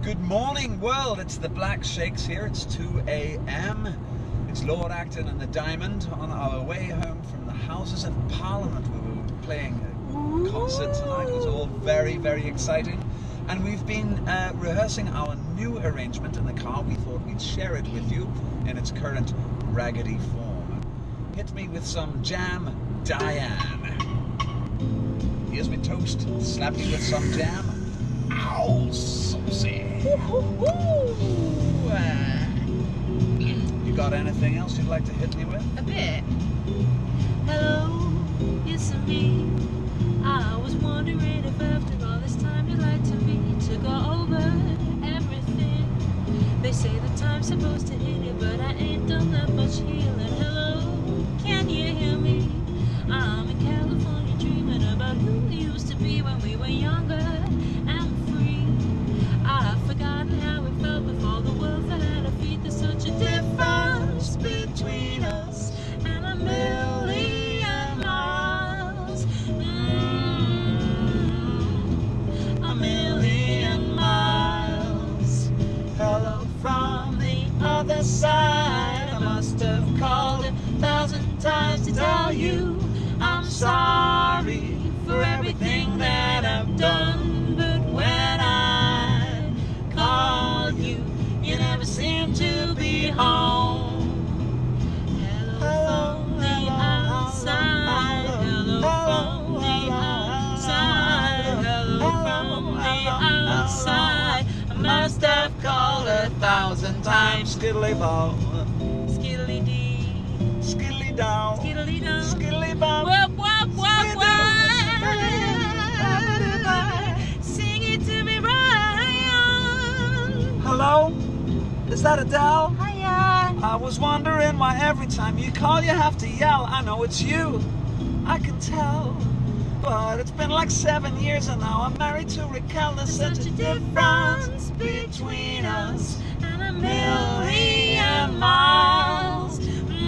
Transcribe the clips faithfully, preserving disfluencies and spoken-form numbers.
Good morning, world. It's the Black Sheikhs here. It's two A M It's Lord Acton and the Diamond on our way home from the Houses of Parliament. We were playing a concert tonight. It was all very, very exciting. And we've been uh, rehearsing our new arrangement in the car. We thought we'd share it with you in its current raggedy form. Hit me with some jam, Diane. Here's my toast. Slap me with some jam. Ow, saucy. You got anything else you'd like to hit me with? A bit. Hello, it's me. I was wondering if after all this time you'd like to me to go over everything. They say the time's supposed to hit you, but I ain't done that much healing. Hello, can you hear me? I'm in California dreaming about who we used to be when we were younger and free. I've forgotten how it felt before the world fell at our feet. There's such a difference between us and a million miles. Mm, a million miles. Hello from the other side. I must have called a thousand times to tell you I'm sorry for everything that I've done. But when I call you, you never seem to be home. Hello from the outside. Hello from the outside. Hello from the outside. I must have called a thousand times. Skiddly bow, Skiddly dee, skiddly down, skiddly down, skiddly bow. whoop whoop whoop whoop. Sing it to me, Ryan. Hello? Is that Adele? Hiya. I was wondering why every time you call you have to yell. I know it's you, I can tell. But it's been like seven years and now I'm married to Raquel. There's such a difference between us and a million miles.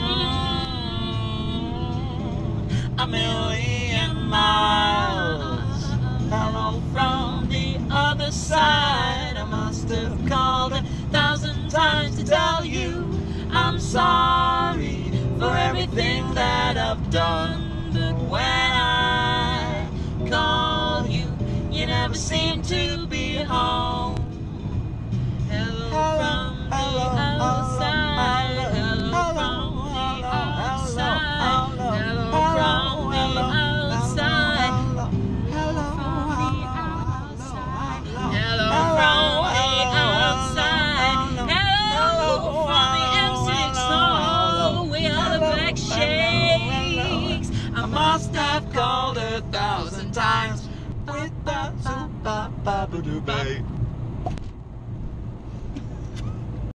Mm, a million miles. Hello from the other side. I must have called a thousand times to tell you I'm sorry for everything that I've done. But when I call you, you never seem to be home. Hello from the outside. Hello from the outside. Hello from the outside. Hello from the outside. Hello from the outside. Hello from the M six. Oh, we are the Black Sheikhs. I must have called a thousand times with the super-ba-ba-doo-bay.